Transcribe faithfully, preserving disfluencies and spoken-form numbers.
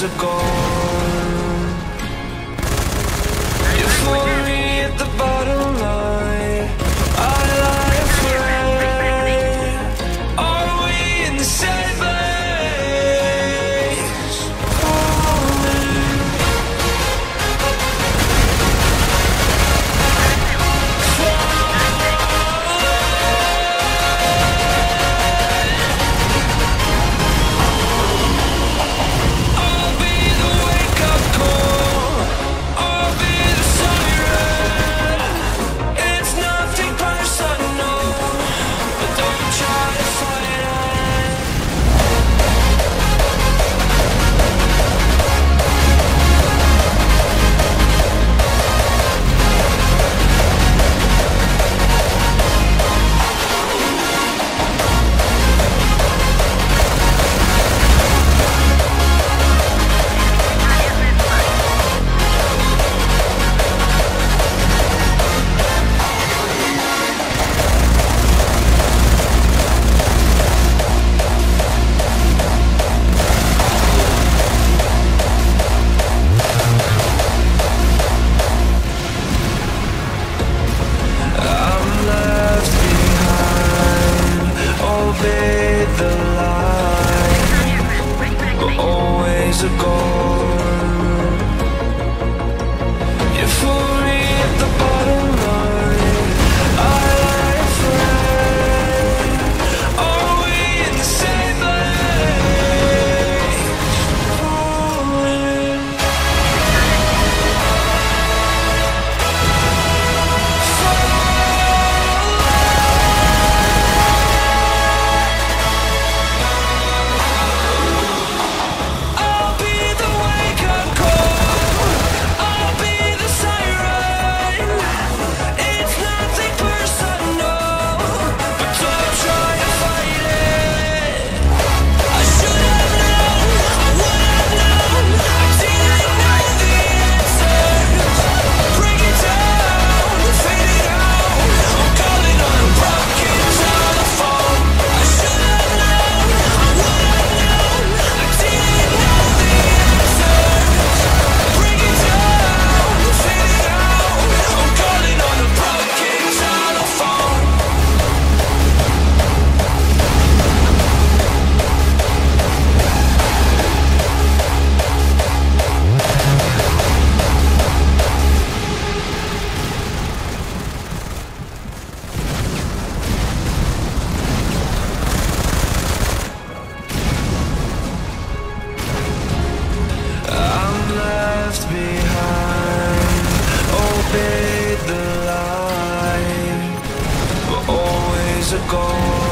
always a goal. Euphoria at the bottom line. I lie afraid. Are we in the same place? I'll be the wake-up call. I'll be the siren. It's nothing personal, but don't try to fight it. I'm left behind. Obey the line, but always a goal. Euphoria at the bottom line. I lie afraid. Are we in the same place? Falling. I'll be the wake-up call. I'll be the siren. It's nothing personal, but don't try to fight it. I should have known, I would have known. I didn't know the answers. Break it down, fade it out. I'm calling on a broken telephone. I should have known, I would have known. I didn't know the answers. Break it down, fade it out. I'm calling on a broken telephone. I'm left behind. Obey the line, but always a goal.